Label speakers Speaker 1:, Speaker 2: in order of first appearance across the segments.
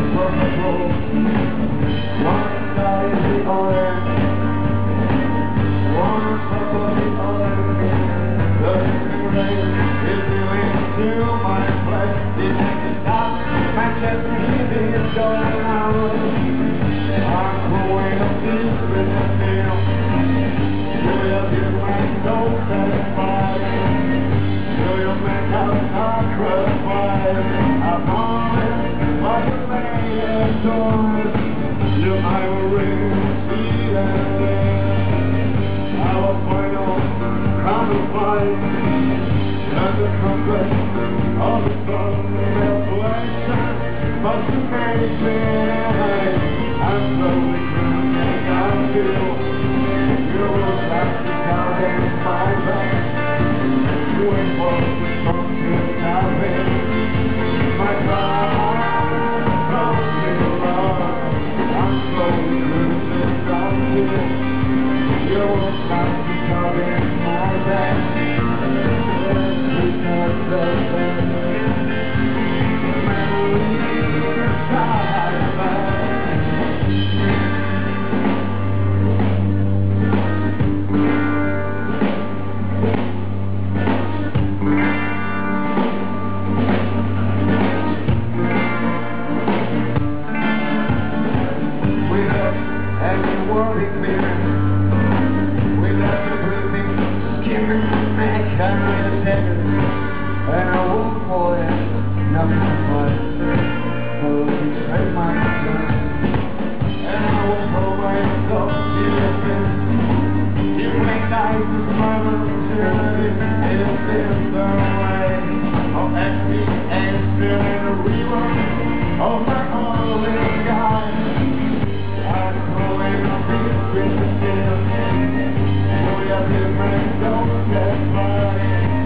Speaker 1: And the comfort of the sun reflection must make me I'm slowly cruising. I feel you will have to come in my back. Wait for the sun to come in my back. I'm slowly cruising. I feel you will have to come in my back. And I won't for it, nothing but betray my son. And I will throw myself to your fist. You make nice as my maturity is the way of me and feeling a rerun of my only guy. I'm calling a beat with the skin. So you can make no step by.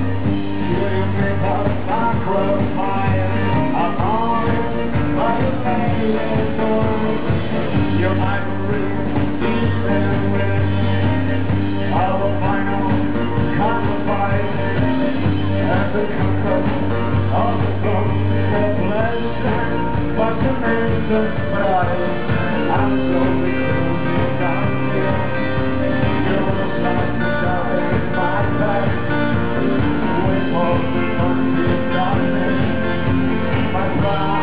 Speaker 1: Your ivory, even with our final compromise, and the comfort of the sun, the pleasure, but the means of pride. I'm slowly cruising downhill. You're like the shot in my back. Wait for the sun to come in my back.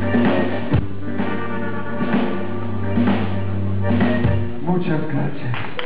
Speaker 1: Muchas gracias.